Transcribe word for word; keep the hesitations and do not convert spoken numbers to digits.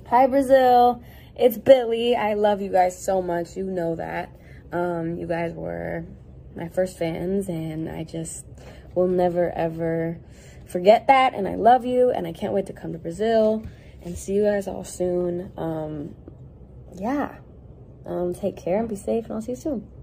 Hi, Brazil. It's Billie. I love you guys so much. You know that. Um, you guys were my first fans, and I just will never, ever forget that. And I love you, and I can't wait to come to Brazil and see you guys all soon. Um, yeah. Um, take care and be safe, and I'll see you soon.